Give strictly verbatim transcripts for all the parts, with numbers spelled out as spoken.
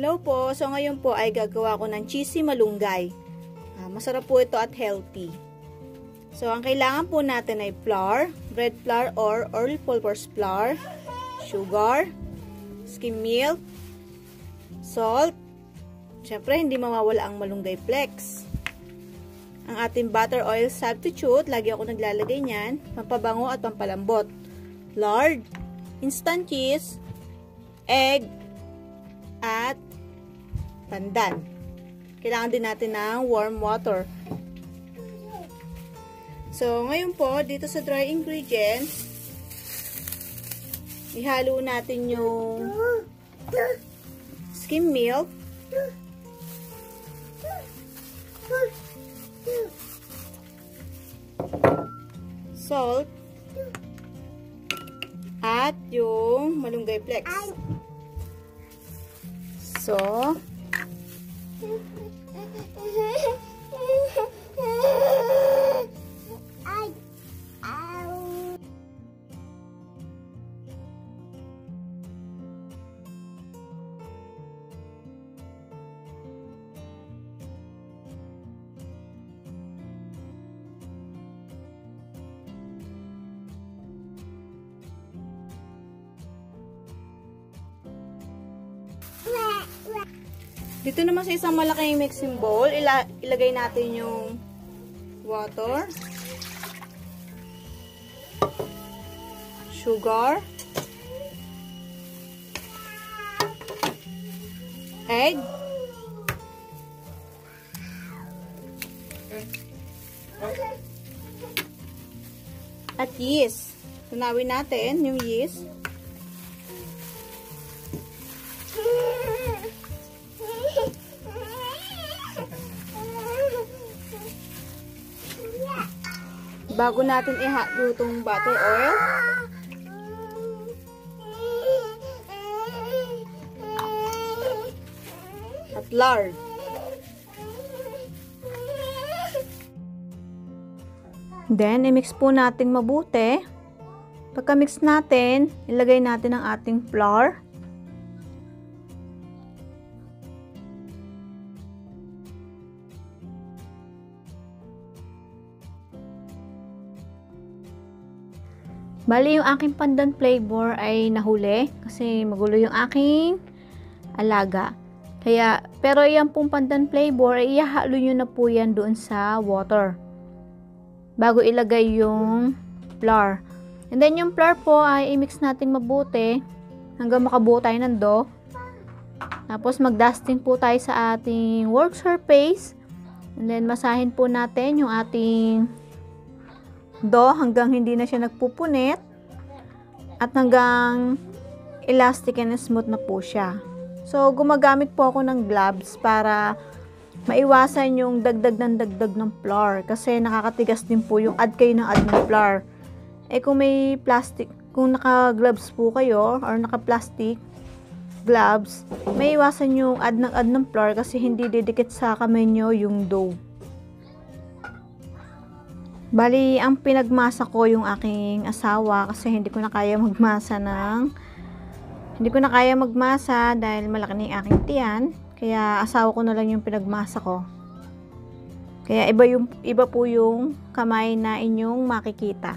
Hello po! So ngayon po ay gagawa ko ng cheesy malunggay. Uh, masarap po ito at healthy. So ang kailangan po natin ay flour, bread flour or all-purpose flour, sugar, skim milk, salt, syempre hindi mawawala ang malunggay flakes. Ang ating butter oil substitute, lagi ako naglalagay niyan, pampabango at pampalambot. Lard, instant cheese, egg, at pandan. Kailangan din natin ng warm water. So, ngayon po, dito sa dry ingredients, ihalo natin yung skim milk, salt, at yung malunggay flakes. So, dito naman sa isang malaking mixing bowl, ila ilagay natin yung water, sugar, egg, at yeast. Tunawin natin yung yeast. Bago natin ihalo itong butter oil, at lard. Then, i-mix po natin mabuti. Pagka-mix natin, ilagay natin ang ating flour. Bali, yung aking pandan flavor ay nahuli kasi magulo yung aking alaga. Kaya, pero yan pong pandan flavor ay ihalo nyo na po yan doon sa water bago ilagay yung flour. And then yung flour po ay i-mix natin mabuti hanggang makabuo tayo ng dough. Tapos mag-dusting po tayo sa ating work surface. And then masahin po natin yung ating dough hanggang hindi na siya nagpupunit at hanggang elastic and smooth na po siya. So, gumagamit po ako ng gloves para maiwasan yung dagdag ng dagdag ng flour kasi nakakatigas din po yung add kayo ng add ng flour. Eh kung may plastic, kung naka-gloves po kayo or naka-plastic gloves, may iwasan yung add ng add ng flour kasi hindi didikit sa kamay nyo yung dough. Bali, ang pinagmasa ko yung aking asawa kasi hindi ko na kaya magmasa ng hindi ko na kaya magmasa dahil malaki na yung aking tiyan. Kaya asawa ko na lang yung pinagmasa ko. Kaya iba, yung, iba po yung kamay na inyong makikita.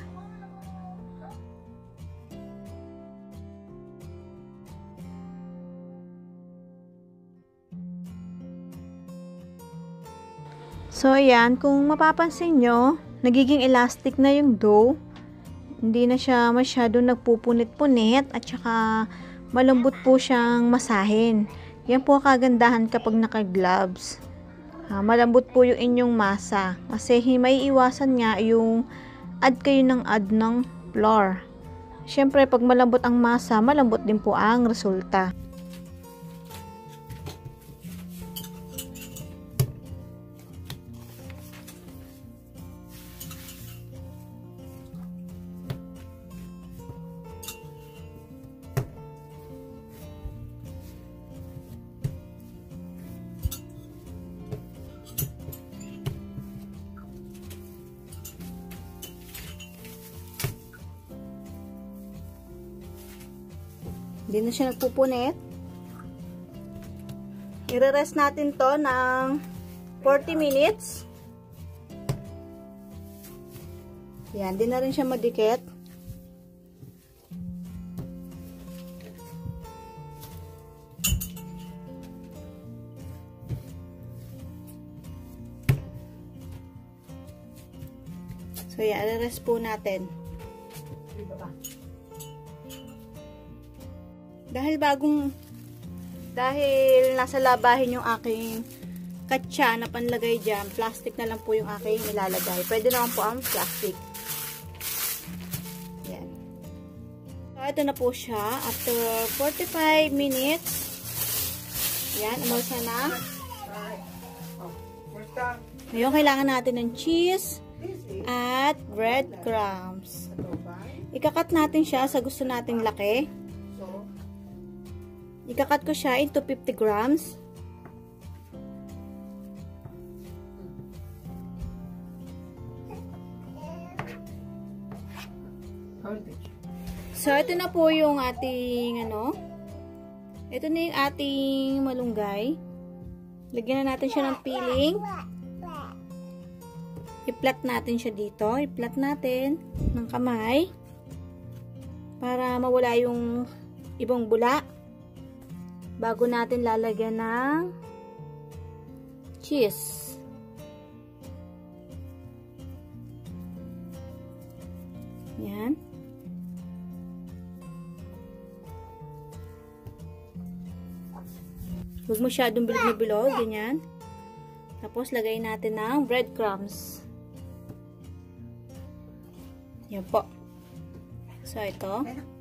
So, ayan, kung mapapansin nyo, nagiging elastic na yung dough. Hindi na siya masyado nagpupunit-punit at saka malambot po siyang masahin. Yan po kagandahan kapag naka-gloves. Ah, malambot po yung inyong masa kasi may iwasan nga yung add kayo ng add ng flour. Siyempre, pag malambot ang masa, malambot din po ang resulta. Hindi na siya nagpupunit. I-rest natin to ng forty minutes. Yan, di na rin siya madikit. So, yan, i-rest po natin. Dahil bagong, dahil nasa labahin yung aking katsa na panlagay dyan, plastic na lang po yung aking ilalagay. Pwede naman po ang plastic. Yan. So, ito na po siya. After forty-five minutes, yan, umulsa na. Ngayon, kailangan natin ng cheese at breadcrumbs. Ikakat natin siya sa gusto nating laki. Ikakat ko siya into fifty grams. So, ito na po yung ating ano. Ito na yung ating malunggay. Lagyan na natin siya ng peeling. I-flat natin siya dito. I-flat natin ng kamay para mawala yung ibang bula bago natin lalagyan ng cheese. Yan. Huwag masyadong bilog na bilog. Ganyan. Tapos, lagay natin ng breadcrumbs. Yan po. So, ito.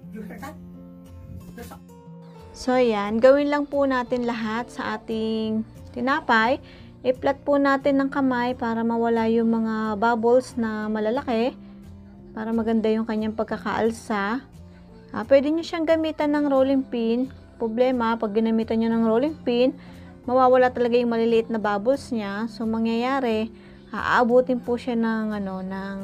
So, yan. Gawin lang po natin lahat sa ating tinapay. I-flat po natin ng kamay para mawala yung mga bubbles na malalaki. Para maganda yung kanyang pagkakaalsa. Ah, pwede nyo siyang gamitan ng rolling pin. Problema, pag ginamitan nyo ng rolling pin, mawawala talaga yung maliliit na bubbles niya. So, mangyayari, aabutin po siya ng, ano, ng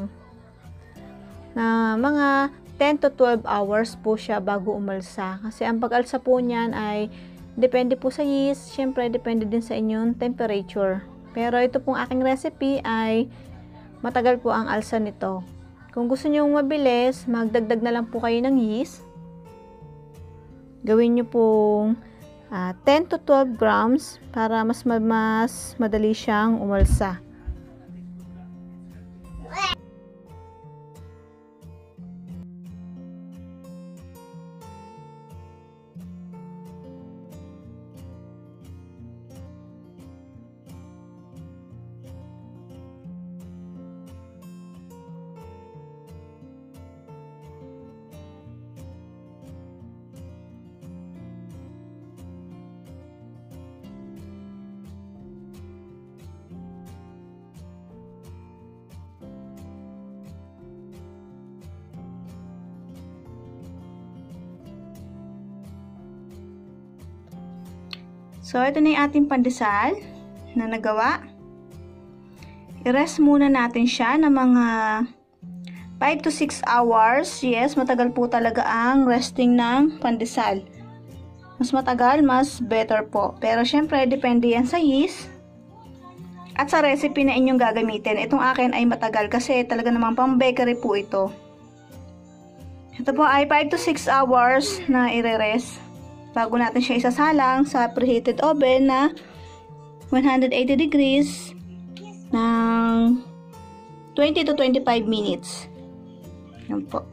na mga ten to twelve hours po siya bago umalsa. Kasi ang pag-alsa po niyan ay depende po sa yeast, syempre depende din sa inyong temperature. Pero ito pong aking recipe ay matagal po ang alsa nito. Kung gusto niyo mabilis, magdagdag na lang po kayo ng yeast. Gawin niyo pong uh, ten to twelve grams para mas mas madali siyang umalsa. So, ito na yung ating pandesal na nagawa. I-rest muna natin siya ng mga five to six hours. Yes, matagal po talaga ang resting ng pandesal. Mas matagal, mas better po. Pero, syempre, depende yan sa yeast at sa recipe na inyong gagamitin. Itong akin ay matagal kasi talaga namang pang bakery po ito. Ito po ay five to six hours na i-rest bago natin siya isasalang sa preheated oven na one hundred eighty degrees ng twenty to twenty-five minutes. Yan po.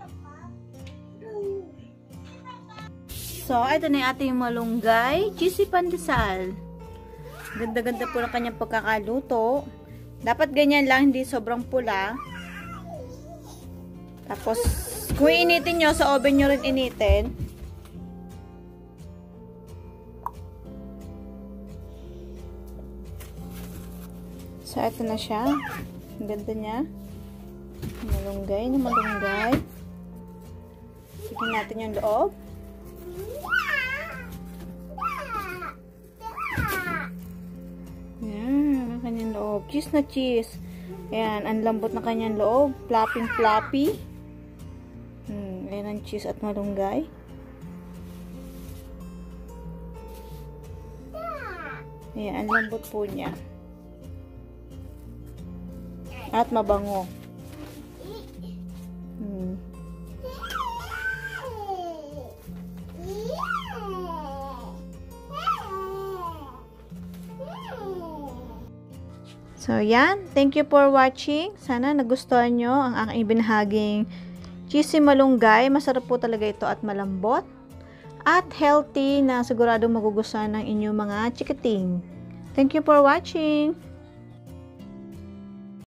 So, ito na yung ating malunggay cheesy pandesal. Ganda-ganda po ng kanyang pagkakaluto. Dapat ganyan lang, hindi sobrang pula. Tapos, kung initin nyo, sa oven nyo rin initin. So, ito na siya. Ang ganda niya. Malunggay na malunggay. Tignan natin yung loob. Yan, ang kanyang loob. Cheese na cheese. Ayan, ang lambot na kanyang loob. Flopping floppy. Hmm, ayan ang cheese at malunggay. Ayan, ang lambot po niya. At mabango. Hmm. So, yan. Thank you for watching. Sana nagustuhan nyo ang aking ibinahaging cheesy malunggay. Masarap po talaga ito at malambot. At healthy na siguradong magugustuhan ng inyong mga chikating. Thank you for watching.